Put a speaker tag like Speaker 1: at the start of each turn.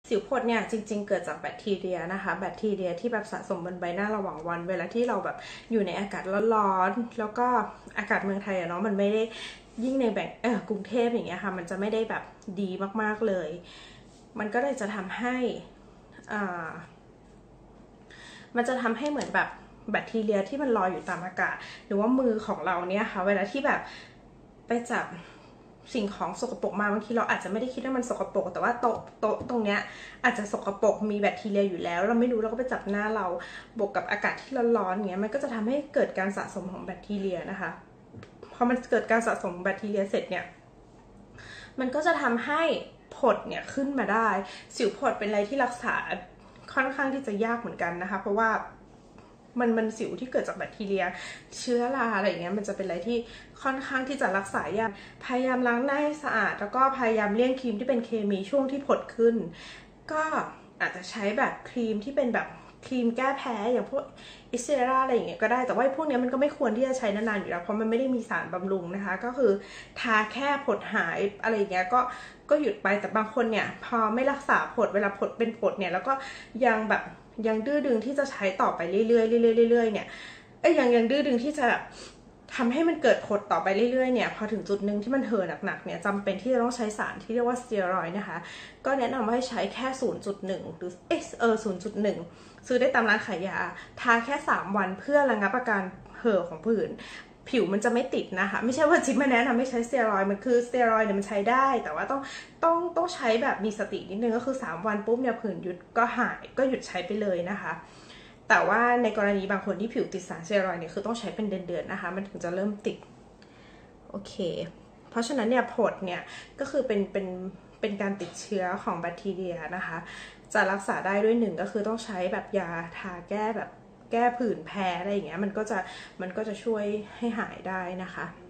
Speaker 1: สิวผดเนี่ยจริงๆเกิดจากแบคทีเรียนะคะแบคทีเรียที่แบบสะสมบนใบหน้าระหว่างวันเวลาที่เราแบบอยู่ในอากาศร้อนๆแล้วก็อากาศเมืองไทยอะเนาะมันไม่ได้ยิ่งในแบบกรุงเทพอย่างเงี้ยค่ะมันจะไม่ได้แบบดีมากๆเลยมันก็เลยจะทำให้มันจะทำให้เหมือนแบบแบคทีเรียที่มันลอยอยู่ตามอากาศหรือว่ามือของเราเนี่ยค่ะเวลาที่แบบไปจับสิ่งของสกปรกมาบางทีเราอาจจะไม่ได้คิดว่ามันสกปรกแต่ว่าโต๊ะตรงเนี้ยอาจจะสกปรกมีแบคทีเรียอยู่แล้วเราไม่รู้เราก็ไปจับหน้าเราบวกกับอากาศที่ร้อนๆเงี้ยมันก็จะทำให้เกิดการสะสมของแบคทีเรียนะคะพอมันเกิดการสะสมแบคทีเรียเสร็จเนี่ยมันก็จะทำให้ผดเนี่ยขึ้นมาได้สิวผดเป็นอะไรที่รักษาค่อนข้างที่จะยากเหมือนกันนะคะเพราะว่ามันสิวที่เกิดจากแบคทีเรียเชื้อราอะไรอย่างเงี้ยมันจะเป็นอะไรที่ค่อนข้างที่จะรักษายากพยายามล้างหน้าให้สะอาดแล้วก็พยายามเลี่ยงครีมที่เป็นเคมีช่วงที่ผดขึ้นก็อาจจะใช้แบบครีมที่เป็นแบบครีมแก้แพ้อย่างพวกอิเซราอะไรอย่างเงี้ยก็ได้แต่ว่าพวกนี้มันก็ไม่ควรที่จะใช้นานๆอยู่แล้วเพราะมันไม่ได้มีสารบำรุงนะคะก็คือทาแค่ผดหายอะไรอย่างเงี้ยก็หยุดไปแต่บางคนเนี่ยพอไม่รักษาผดเวลาผดเป็นผดเนี่ยแล้วก็ยังแบบยังดื้อดึงที่จะใช้ต่อไปเรื่อยๆเรื่อยๆเนี่ยยังดื้อดึงที่จะแบบทำให้มันเกิดผดต่อไปเรื่อยๆเนี่ยพอถึงจุดหนึ่งที่มันเห่อหนักๆเนี่ยจำเป็นที่จะต้องใช้สารที่เรียกว่าสเตียรอยด์นะคะก็แนะนำว่าให้ใช้แค่ 0.1 หรือ0.1 ซื้อได้ตามร้านขายยาทาแค่3วันเพื่อระงับอาการเห่อของผื่นผิวมันจะไม่ติดนะคะไม่ใช่ว่าจิ๊บมาแนะนำไม่ใช้สเตียรอยด์มันคือสเตียรอยด์เนี่ยมันใช้ได้แต่ว่าต้องใช้แบบมีสตินิดนึงก็คือ3วันปุ๊บเนี่ยผื่นหยุดก็หายก็หยุดใช้ไปเลยนะคะแต่ว่าในกรณีบางคนที่ผิวติดสารสเตียรอยด์เนี่ยคือต้องใช้เป็นเดือนๆนะคะมันถึงจะเริ่มติดโอเคเพราะฉะนั้นเนี่ยผดเนี่ยก็คือเป็นการติดเชื้อของแบคทีเรียนะคะจะรักษาได้ด้วย1ก็คือต้องใช้แบบยาทาแก้แบบแก้ผื่นแพ้อะไรอย่างเงี้ยมันก็จะช่วยให้หายได้นะคะ